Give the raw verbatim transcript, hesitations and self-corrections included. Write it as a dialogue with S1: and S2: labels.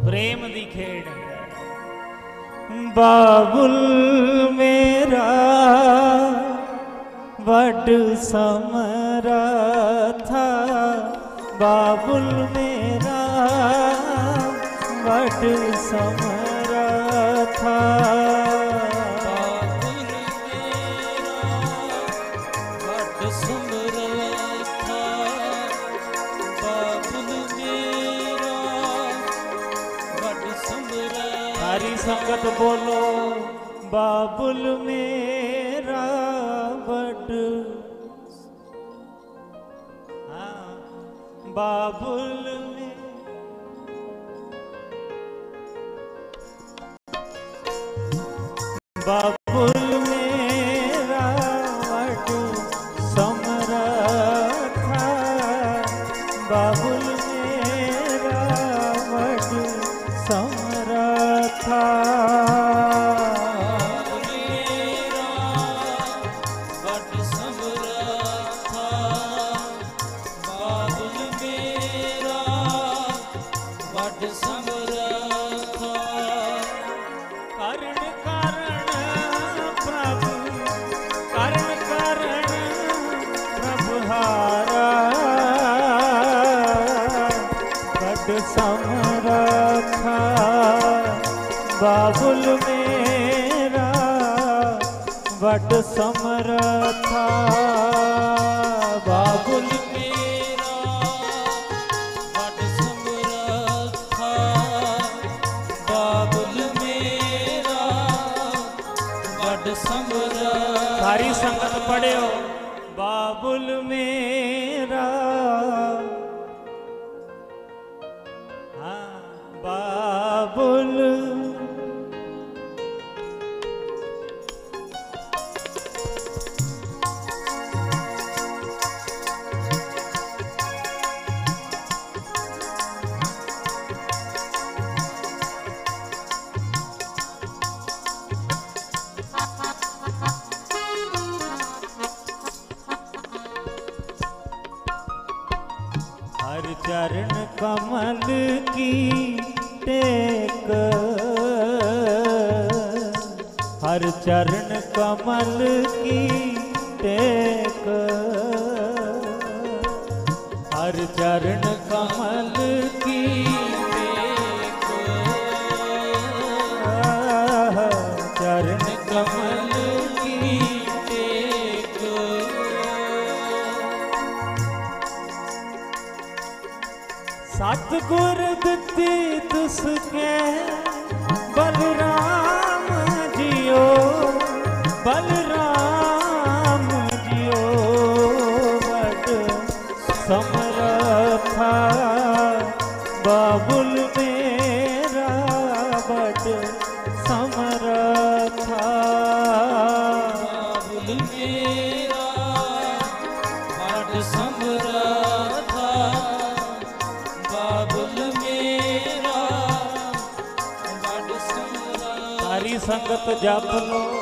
S1: प्रेम दी खेड़। बाबुल मेरा वड समरथा, बाबुल मेरा वड समरथा। सारी संगत बोलो बाबुल मेरा वड, हाँ बाबुल में बाबुल मेरा वड समरथा, बाबुल मेरा वड समरथा। समरथा बाबुल मेरा वड समरथा, बाबुल मेरा वड समरथा, बाबुल मेरा वड समरथा। सारी संगत पढ़े हो बाबुल मेरा, बाबुल हर चरण कमल की टेक, हर चरण कमल की टेक, हर चरण कमल की टेक, चरण कमल की टेक। सतगुर दित्ती तुसके बलराम जियो, बलराम जियो वड समरथा, बाबुल मेरा वड समरथा, बाबुल मेरा वड समरथा, बाबुल मेरा वड समरथा। सारी संगत जप लो